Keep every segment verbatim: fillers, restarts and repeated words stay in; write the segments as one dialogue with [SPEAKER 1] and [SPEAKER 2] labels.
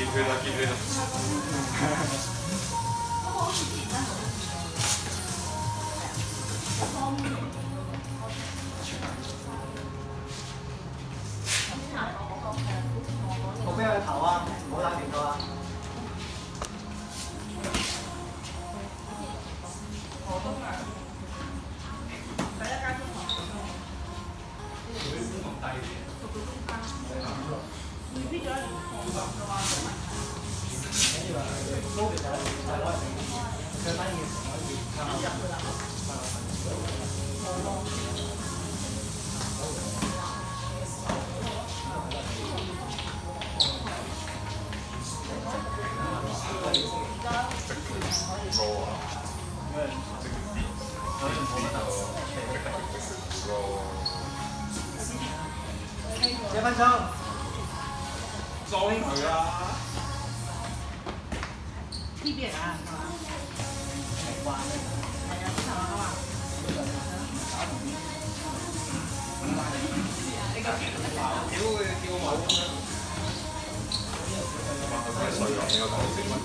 [SPEAKER 1] 見佢啦，見佢啦。
[SPEAKER 2] 我俾佢頭啊，唔好打拳頭啊！
[SPEAKER 3] 河東啊，第一間中學河東。會咁低嘅？讀到中間。未必咗一年放學嘅話冇問題。
[SPEAKER 2] 跟住話高嘅就係就係攞嚟整，佢反而可以參考。
[SPEAKER 3] 入去啦。冇咯。
[SPEAKER 2] 一分鐘，
[SPEAKER 1] 裝佢啦。
[SPEAKER 3] 呢邊啊，係嘛？係啊，係嘛？你個
[SPEAKER 1] 屌佢叫我冇。佢係水咁，應該講食物。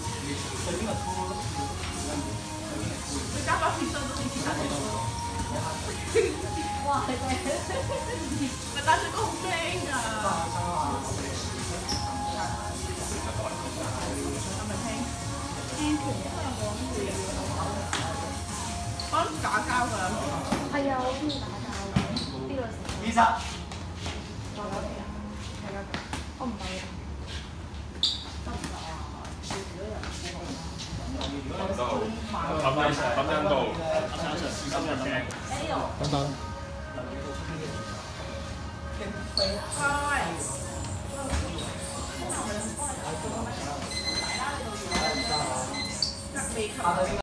[SPEAKER 3] 佢加把皮箱都比其他人多。哇！你哋，咪打水哥好驚㗎。係咪聽？聽團因為我諗住幫打交㗎。
[SPEAKER 4] 係啊，我中意打交嘅呢個時候。
[SPEAKER 2] 二十。
[SPEAKER 4] 打交嚟啊！大家我唔係。得唔得啊？少少人好好。
[SPEAKER 1] 得好。抌印抌印度。
[SPEAKER 5] 等等。
[SPEAKER 3] 開。